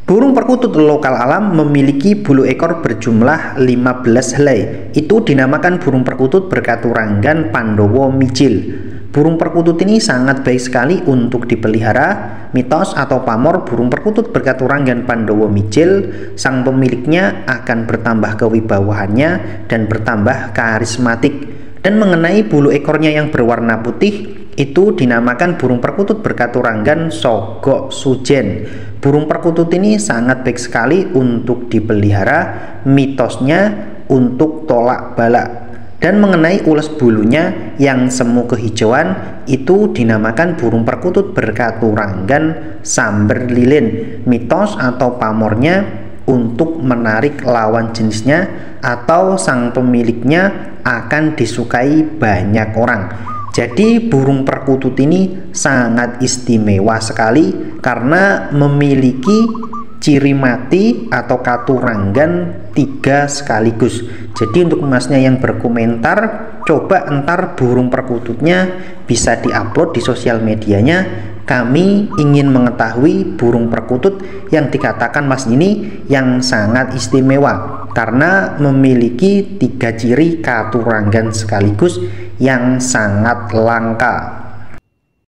Burung perkutut lokal alam memiliki bulu ekor berjumlah 15 helai. Itu dinamakan burung perkutut berkaturanggan Pandowo mijil. Burung perkutut ini sangat baik sekali untuk dipelihara. Mitos atau pamor burung perkutut berkaturanggan Pandowo mijil, sang pemiliknya akan bertambah kewibawaannya dan bertambah karismatik. Dan mengenai bulu ekornya yang berwarna putih, itu dinamakan burung perkutut berkaturanggan Sogok Sujen. Burung perkutut ini sangat baik sekali untuk dipelihara, mitosnya untuk tolak bala. Dan mengenai ulas bulunya yang semu kehijauan, itu dinamakan burung perkutut berkaturanggan Samber Lilin. Mitos atau pamornya untuk menarik lawan jenisnya atau sang pemiliknya akan disukai banyak orang. Jadi burung perkutut ini sangat istimewa sekali karena memiliki ciri mati atau katuranggan 3 sekaligus. Jadi untuk masnya yang berkomentar, coba entar burung perkututnya bisa diupload di sosial medianya. Kami ingin mengetahui burung perkutut yang dikatakan mas ini yang sangat istimewa karena memiliki 3 ciri katuranggan sekaligus yang sangat langka.